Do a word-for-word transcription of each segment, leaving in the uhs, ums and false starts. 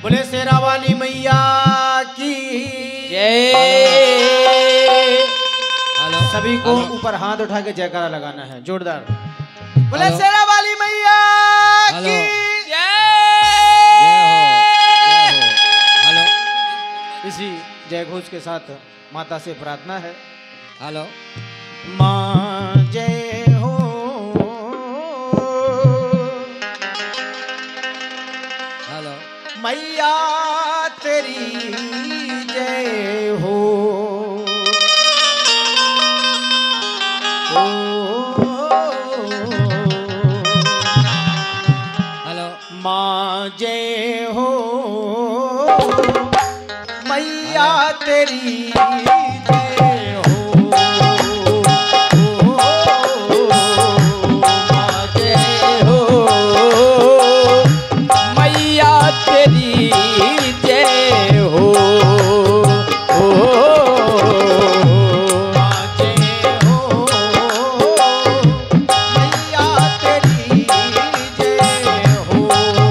बोले शेरा वाली मैया की जय। सभी को ऊपर हाथ उठा के जयकारा लगाना है जोरदार। बोले शेरा वाली मैया की हेलो। इसी जय घोष के साथ माता से प्रार्थना है। हेलो। माँ जय हो, हेलो। मैया तेरी जय हो, हेलो। माँ जय हो, मैया तेरी जय हो, माँ जय हो, मैया तेरी जय हो। माँ जय हो, मैया तेरी जय हो,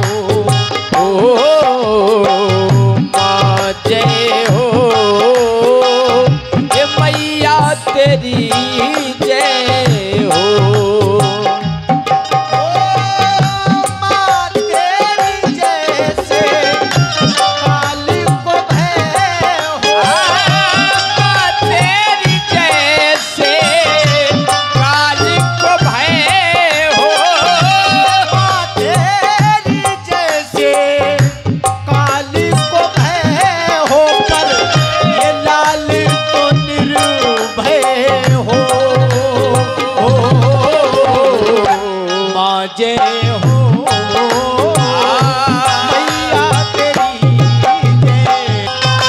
माँ जय हो, ये मैया तेरी जय हो। माँ तेरी जैसे काल को भय हो, माँ तेरी जैसे काल को भय हो। माँ तेरी जैसे काल को भय हो, पर ये लाल तो निर्भय हो। माँ जय हो, मैया तेरी जय।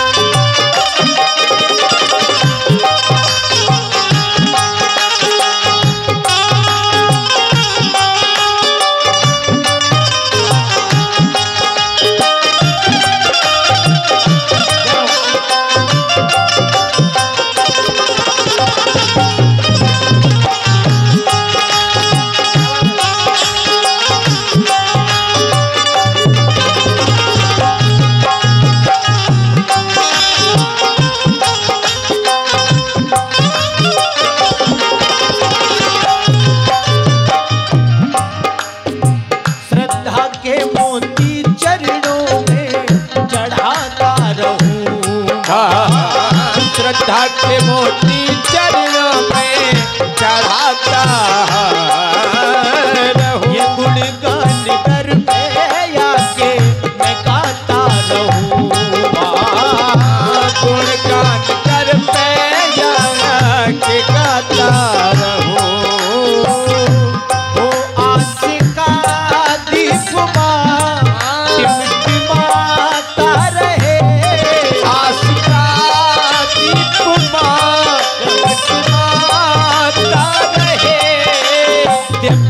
श्रद्धा के मोती चरणों में चढ़ाता रहूंगा, श्रद्धा के मोती चरणों में चढ़ाता रहूं। ये गुणगान कर पे आके मैं गाता रहूंगा, गुणगान कर पे के गाता रहूं। वो आशिका दीपमा टिमटिमाता रहे, आशिका दीपमा टिमटिमाता रहे।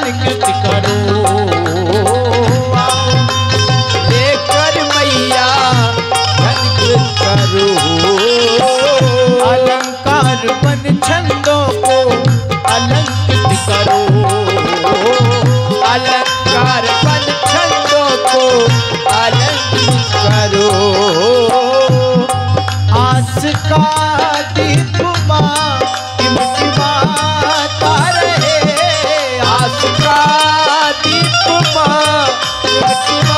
अलंकृत करो। लेकर मैया अलंकृत करो। अलंकार बन छंदों को अलंकृत करो। अलंकार बन छंदों को अलंकृत करो। आस का दीप मां टिमटिमाता रहे। आस का दीप मां टिमटिमाता